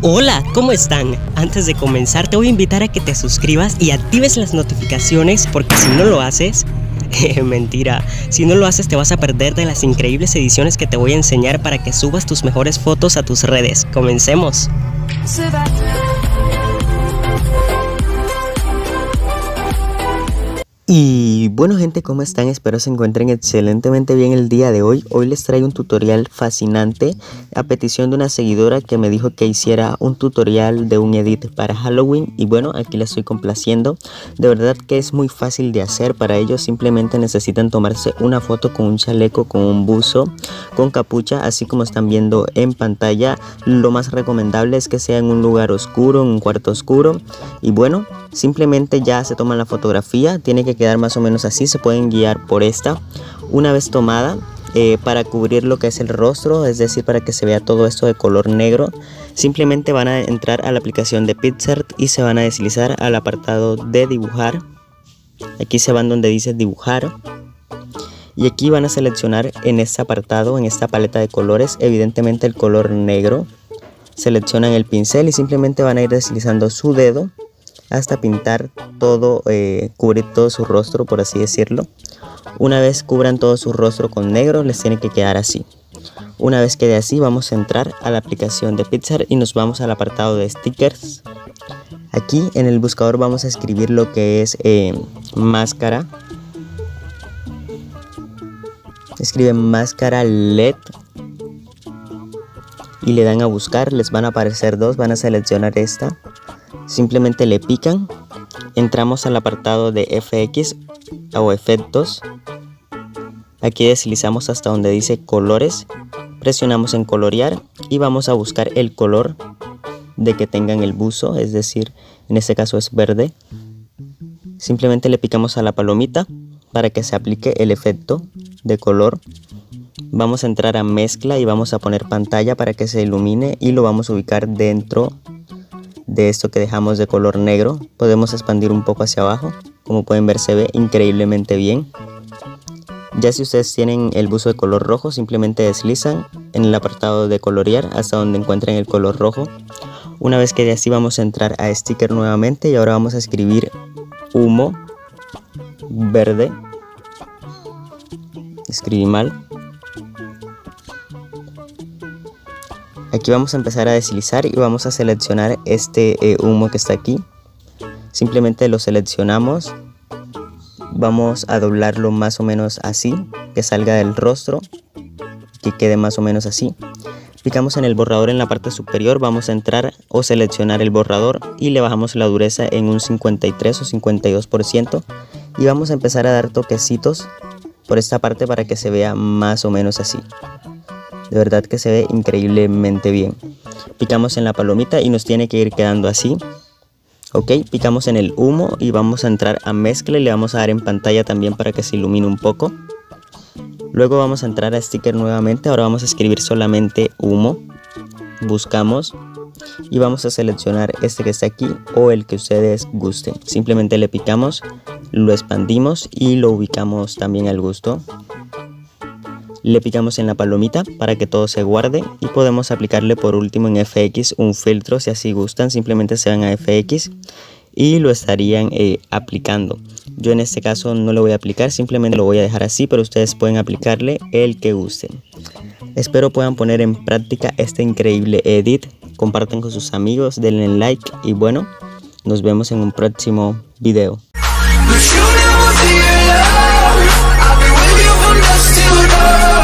Hola, ¿cómo están? Antes de comenzar te voy a invitar a que te suscribas y actives las notificaciones porque si no lo haces, mentira, si no lo haces te vas a perder de las increíbles ediciones que te voy a enseñar para que subas tus mejores fotos a tus redes. ¡Comencemos! Y bueno gente, ¿cómo están? Espero se encuentren excelentemente bien el día de hoy. Hoy les traigo un tutorial fascinante a petición de una seguidora que me dijo que hiciera un tutorial de un edit para Halloween. Y bueno, aquí la estoy complaciendo. De verdad que es muy fácil de hacer. Para ello simplemente necesitan tomarse una foto con un chaleco, con un buzo, con capucha, así como están viendo en pantalla. Lo más recomendable es que sea en un lugar oscuro, en un cuarto oscuro. Y bueno, simplemente ya se toman la fotografía. Tiene que quedar más o menos así, se pueden guiar por esta. Una vez tomada, para cubrir lo que es el rostro, es decir, para que se vea todo esto de color negro, simplemente van a entrar a la aplicación de PicsArt y se van a deslizar al apartado de dibujar. Aquí se van donde dice dibujar y aquí van a seleccionar en este apartado, en esta paleta de colores, evidentemente el color negro. Seleccionan el pincel y simplemente van a ir deslizando su dedo hasta pintar todo, cubrir todo su rostro, por así decirlo. Una vez cubran todo su rostro con negro, les tiene que quedar así. Una vez quede así, vamos a entrar a la aplicación de PicsArt y nos vamos al apartado de stickers. Aquí en el buscador vamos a escribir lo que es máscara. Escriben máscara LED y le dan a buscar, les van a aparecer dos, van a seleccionar esta. Simplemente le pican, entramos al apartado de FX o efectos, aquí deslizamos hasta donde dice colores, presionamos en colorear y vamos a buscar el color de que tengan el buzo, es decir, en este caso es verde. Simplemente le picamos a la palomita para que se aplique el efecto de color. Vamos a entrar a mezcla y vamos a poner pantalla para que se ilumine y lo vamos a ubicar dentro de esto que dejamos de color negro. Podemos expandir un poco hacia abajo, como pueden ver se ve increíblemente bien. Ya si ustedes tienen el buzo de color rojo, simplemente deslizan en el apartado de colorear hasta donde encuentren el color rojo. Una vez que de así vamos a entrar a sticker nuevamente y ahora vamos a escribir humo verde. Escribí mal. Aquí vamos a empezar a deslizar y vamos a seleccionar este humo que está aquí. Simplemente lo seleccionamos. Vamos a doblarlo más o menos así, que salga del rostro, que quede más o menos así. Picamos en el borrador en la parte superior, vamos a entrar o seleccionar el borrador y le bajamos la dureza en un 53 o 52% y vamos a empezar a dar toquecitos por esta parte para que se vea más o menos así. De verdad que se ve increíblemente bien. Picamos en la palomita y nos tiene que ir quedando así. Ok, picamos en el humo y vamos a entrar a mezcla y le vamos a dar en pantalla también para que se ilumine un poco. Luego vamos a entrar a sticker nuevamente. Ahora vamos a escribir solamente humo. Buscamos y vamos a seleccionar este que está aquí o el que ustedes gusten. Simplemente le picamos, lo expandimos y lo ubicamos también al gusto. Le picamos en la palomita para que todo se guarde y podemos aplicarle por último en FX un filtro si así gustan. Simplemente se van a FX y lo estarían aplicando. Yo en este caso no lo voy a aplicar, simplemente lo voy a dejar así, pero ustedes pueden aplicarle el que gusten. Espero puedan poner en práctica este increíble edit. Compartan con sus amigos, denle like y bueno, nos vemos en un próximo video. Till